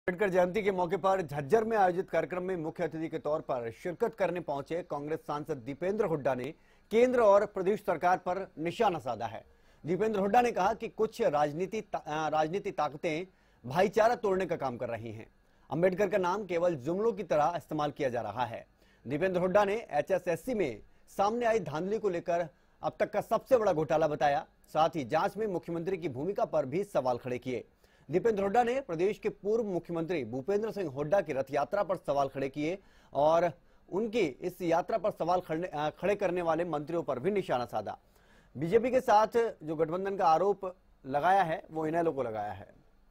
अम्बेडकर जयंती के मौके पर झज्जर में आयोजित कार्यक्रम में मुख्य अतिथि के तौर पर शिरकत करने पहुंचे कांग्रेस सांसद दीपेंद्र हुड्डा ने केंद्र और प्रदेश सरकार पर निशाना साधा है। दीपेंद्र हुड्डा ने कहा कि कुछ राजनीति ताकतें भाईचारा तोड़ने का काम कर रही हैं। अम्बेडकर का नाम केवल जुमलों की तरह इस्तेमाल किया जा रहा है। दीपेंद्र हुड्डा ने HSSC में सामने आई धांधली को लेकर अब तक का सबसे बड़ा घोटाला बताया। साथ ही जांच में मुख्यमंत्री की भूमिका पर भी सवाल खड़े किए। दीपेंद्र हुड्डा ने प्रदेश के पूर्व मुख्यमंत्री भूपेंद्र सिंह हुड्डा की रथ यात्रा पर सवाल खड़े किए और उनकी इस यात्रा पर सवाल खड़े करने वाले मंत्रियों पर भी निशाना साधा। बीजेपी के साथ जो गठबंधन का आरोप लगाया है वो इनेलो को लगाया है।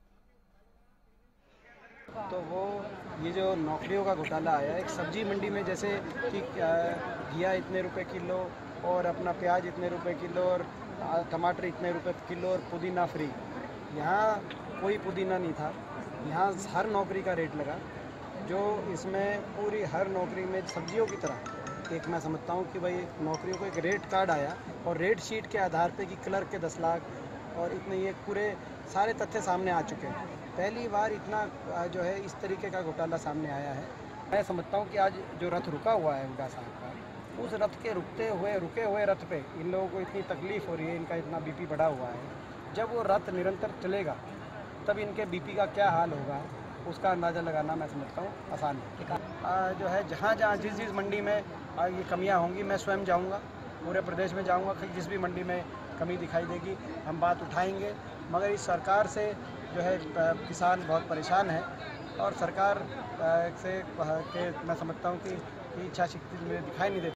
तो वो ये जो नौकरियों का घोटाला आया, एक सब्जी मंडी में जैसे कि घिया इतने रुपए किलो और अपना प्याज इतने रुपए किलो और टमाटर इतने रुपए किलो और पुदीना फ्री। यहाँ कोई पुदीना नहीं था, यहाँ हर नौकरी का रेट लगा। जो इसमें पूरी हर नौकरी में सब्जियों की तरह एक मैं समझता हूँ कि भाई नौकरियों को एक रेट कार्ड आया और रेट शीट के आधार पे कि क्लर्क के 10 लाख और इतने ये पूरे सारे तथ्य सामने आ चुके हैं। पहली बार इतना जो है इस तरीके का घोटाला सामने आया है। मैं समझता हूँ कि आज जो रथ रुका हुआ है हुड्डा साहब का, उस रथ के रुके हुए रथ पे इन लोगों को इतनी तकलीफ़ हो रही है, इनका इतना BP बढ़ा हुआ है। जब वो रथ निरंतर चलेगा तब इनके BP का क्या हाल होगा उसका अंदाज़ा लगाना मैं समझता हूँ आसान है। जो है जहाँ जिस मंडी में ये कमियाँ होंगी मैं स्वयं जाऊँगा, पूरे प्रदेश में जाऊँगा। जिस भी मंडी में कमी दिखाई देगी हम बात उठाएंगे। मगर इस सरकार से जो है किसान बहुत परेशान है और सरकार से मैं समझता हूँ कि इच्छा शक्ति में दिखाई नहीं देती।